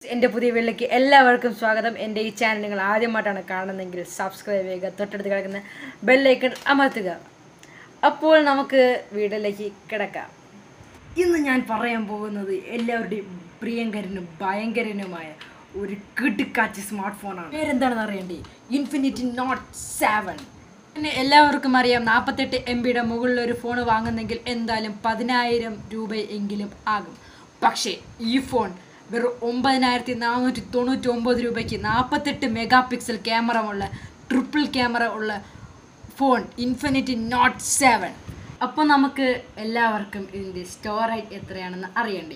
എൻ്റെ പുതിയ വീട്ടിലേക്ക് എല്ലാവർക്കും സ്വാഗതം. എൻ്റെ ഈ ചാനൽ നിങ്ങൾ ആദ്യമായിട്ടാണ് കാണുന്നതെങ്കിൽ സബ്സ്ക്രൈബ് ചെയ്യുക, തൊട്ടടുത്ത് കിടക്കുന്ന ബെല്ലൈക്കൺ അമർത്തുക. അപ്പോൾ നമുക്ക് വീഡിയോയിലേക്ക് കിടക്കാം. ഇന്ന് ഞാൻ പറയാൻ പോകുന്നത് എല്ലാവരുടെയും പ്രിയങ്കരനും ഭയങ്കരനുമായ ഒരു കിടുക്കാച്ചി സ്മാർട്ട് ഫോണാണ്. പേരെന്താണെന്ന് അറിയണ്ടേ? Infinity note 7. പിന്നെ എല്ലാവർക്കും അറിയാം, 48 MB മുകളിലൊരു ഫോൺ വാങ്ങുന്നെങ്കിൽ എന്തായാലും 10,000 രൂപയെങ്കിലും ആകും. പക്ഷേ ഈ ഫോൺ വെറും 9,499 രൂപയ്ക്ക് 48 മെഗാ പിക്സൽ ക്യാമറ ഉള്ള ട്രിപ്പിൾ ക്യാമറ ഉള്ള ഫോൺ ഇൻഫിനിറ്റി നോട്ട് 7. അപ്പോൾ നമുക്ക് എല്ലാവർക്കും ഇതിൻ്റെ സ്റ്റോറേജ് എത്രയാണെന്ന് അറിയണ്ടേ?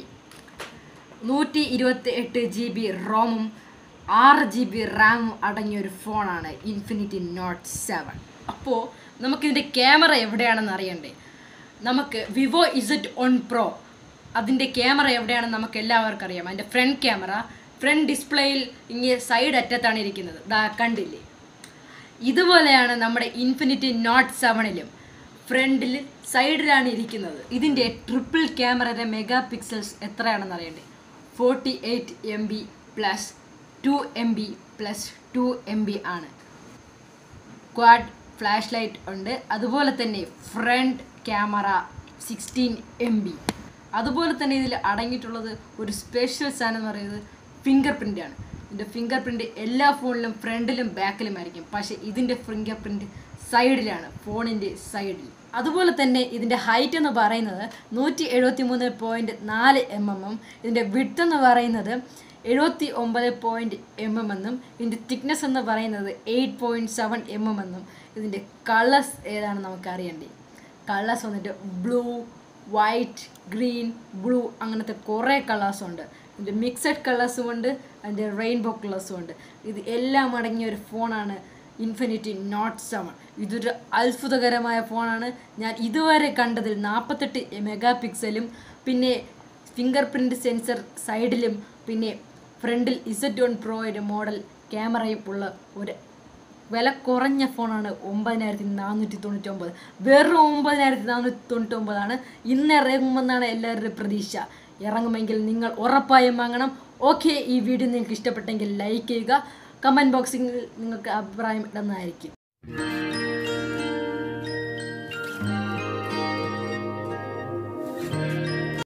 128 GB റോമും 6 GB റാമും അടങ്ങിയൊരു ഫോണാണ് ഇൻഫിനിറ്റി നോട്ട് 7. അപ്പോൾ നമുക്കിതിൻ്റെ ക്യാമറ എവിടെയാണെന്ന് അറിയണ്ടേ? നമുക്ക് വിവോ Z1 Pro അതിൻ്റെ ക്യാമറ എവിടെയാണെന്ന് നമുക്ക് എല്ലാവർക്കും അറിയാം. അതിൻ്റെ ഫ്രണ്ട് ഡിസ്പ്ലേയിൽ ഇങ്ങനെ സൈഡ് അറ്റത്താണ് ഇരിക്കുന്നത്. കണ്ടില്ലേ? ഇതുപോലെയാണ് നമ്മുടെ ഇൻഫിനിറ്റി നോട്ട് 7ലും ഫ്രണ്ടിൽ സൈഡിലാണ് ഇരിക്കുന്നത്. ഇതിൻ്റെ ട്രിപ്പിൾ ക്യാമറയുടെ മെഗാ പിക്സൽസ് എത്രയാണെന്ന് അറിയണ്ടേ? 48 MB plus 2 MB plus 2 MB ആണ്. ക്വാഡ് ഫ്ലാഷ് ലൈറ്റ് ഉണ്ട്. അതുപോലെ തന്നെ ഫ്രണ്ട് ക്യാമറ 16 MB. അതുപോലെ തന്നെ ഇതിൽ അടങ്ങിയിട്ടുള്ളത് ഒരു സ്പെഷ്യൽ സാധനം എന്ന് പറയുന്നത് ഫിംഗർ പ്രിൻ്റാണ്. ഇതിൻ്റെ ഫിംഗർ പ്രിൻ്റ് എല്ലാ ഫോണിലും ഫ്രണ്ടിലും ബാക്കിലും ആയിരിക്കും. പക്ഷേ ഇതിൻ്റെ ഫിംഗർ പ്രിൻ്റ് സൈഡിലാണ്, ഫോണിൻ്റെ സൈഡിൽ. അതുപോലെ തന്നെ ഇതിൻ്റെ ഹൈറ്റ് എന്ന് പറയുന്നത് 173.4 mm. ഇതിൻ്റെ വിഡ്ത്ത് എന്ന് പറയുന്നത് 79 mm എന്നും ഇതിൻ്റെ തിക്നെസ് എന്ന് പറയുന്നത് 8.7 mm എന്നും. ഇതിൻ്റെ കളേഴ്സ് ഏതാണെന്ന് നമുക്ക് അറിയണ്ടേ? കളേഴ്സ് വന്നിട്ട് ബ്ലൂ, വൈറ്റ്, ഗ്രീൻ, ബ്ലൂ, അങ്ങനത്തെ കുറേ കളേഴ്സുണ്ട്. ഇതിൻ്റെ മിക്സഡ് കളേഴ്സും ഉണ്ട്, അതിൻ്റെ റെയിൻബോ കളേഴ്സും ഉണ്ട്. ഇത് എല്ലാം അടങ്ങിയ ഒരു ഫോണാണ് ഇൻഫിനിറ്റി നോട്ട് 7. ഇതൊരു അത്ഭുതകരമായ ഫോണാണ്. ഞാൻ ഇതുവരെ കണ്ടതിൽ 48 മെഗാ പിക്സലും പിന്നെ ഫിംഗർ പ്രിൻ്റ് സെൻസർ സൈഡിലും പിന്നെ ഫ്രണ്ടിൽ Z1 Proയുടെ മോഡൽ ക്യാമറയും ഉള്ള ഒരു വില കുറഞ്ഞ ഫോണാണ് 9,499. വെറും 9,499 ഇന്ന് ഇറങ്ങുമെന്നാണ് എല്ലാവരുടെയും പ്രതീക്ഷ. ഇറങ്ങുമെങ്കിൽ നിങ്ങൾ ഉറപ്പായും വാങ്ങണം. ഓക്കെ, ഈ വീഡിയോ നിങ്ങൾക്ക് ഇഷ്ടപ്പെട്ടെങ്കിൽ ലൈക്ക് ചെയ്യുക. കമൻറ്റ് ബോക്സിൽ നിങ്ങൾക്ക് അഭിപ്രായം ഇടുന്നതായിരിക്കും.